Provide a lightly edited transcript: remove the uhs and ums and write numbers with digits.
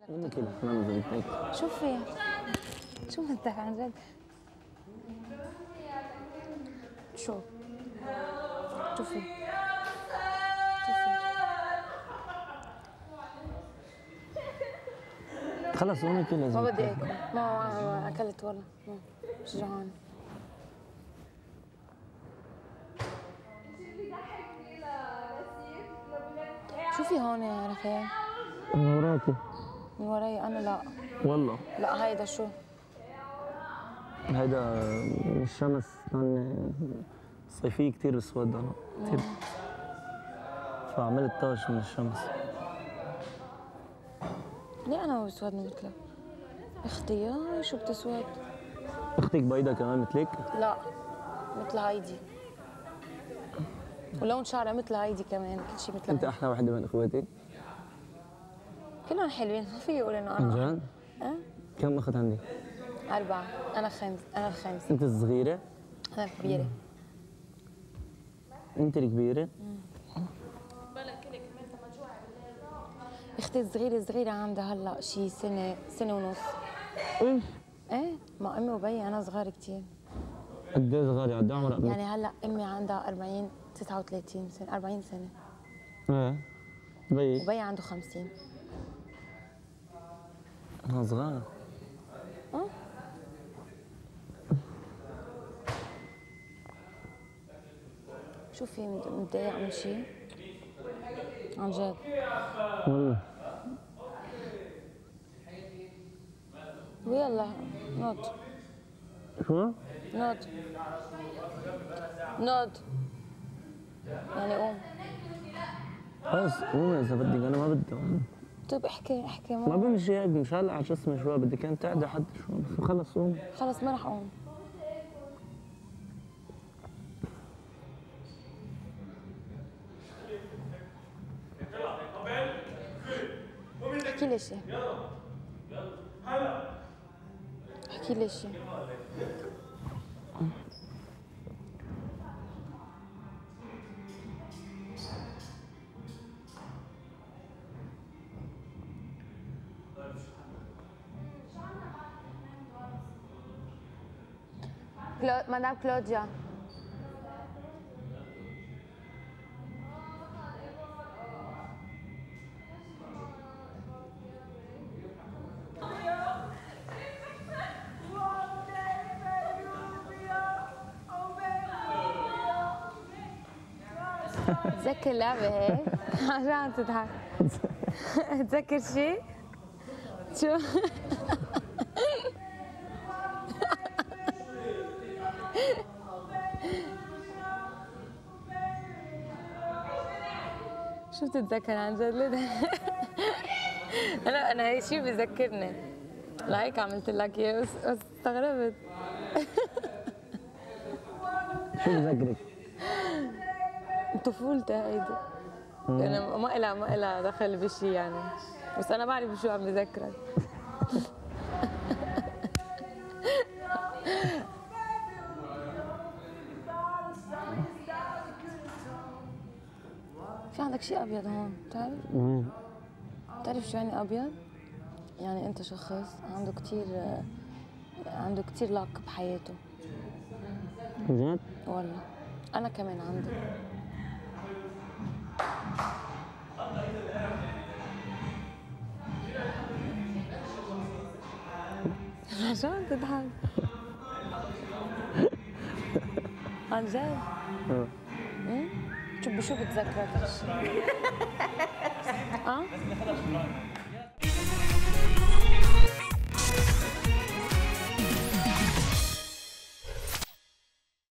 وين كل الحمام زبطتك؟ شوف فيها شوف انت عن جد شوف شوفي خلص وين كل ما بدي اكل ما اكلت والله مش جوعانة شوفي هون يا رفيق من وراكي من وراي انا لا والله لا هيدا شو؟ هيدا من الشمس لأن صيفية كتير اسود انا كتير فعملت طاش من الشمس. ليه انا ما بسودني مثلك؟ اختي ياي شو بتسود؟ اختك بيضة كمان مثلك؟ لا مثل هايدي ولون شعرها مثل هايدي كمان كل شيء مثل انت هايدي. احلى وحدة من اخواتك؟ كلهم حلوين ما في يقول انه عن انا جد؟ أه؟ كم اخت عندك؟ 4 انا الخامسة انت الصغيرة؟ انا الكبيرة انت الكبيرة؟ اختي الصغيرة عندها هلا شي سنة ونص. ايش؟ ايه ما امي وبي انا صغار كثير. قد ايه صغار قد ايه عمرك؟ يعني هلا امي عندها 39 سنة 40 سنة. ايه بيك؟ وبي عنده 50. صغار. شوفي متضايق من شيء؟ عن جد والله ويلا نوت شو؟ نوت يعني قوم خلص قومي اذا بدك انا ما بدي. طيب احكي ما بمشي هيك مشان على جسمي شوي بدك انت تقعدي حد شوي بس خلص قومي. خلص ما رح اقوم. احكي لي شيء احكي لي شيء. مدام كلوديا تذكر لعبة هيك؟ عشان تضحك تذكر شيء؟ شو؟ شو بتتذكر عن جد ليه؟ انا هي شيء بذكرني لهيك عملت لك اياه بس استغربت. شو بذكرك؟ طفولتي هيدي انا ما إلها دخل بشيء يعني بس انا بعرف شو عم بذكرك. في عندك شيء ابيض هون بتعرف؟ بتعرف شو يعني ابيض؟ يعني انت شخص عنده كثير لاك بحياته. جد؟ والله انا كمان عندي. عشان تضحك عن جد؟ شو بتذكرك هالشيء؟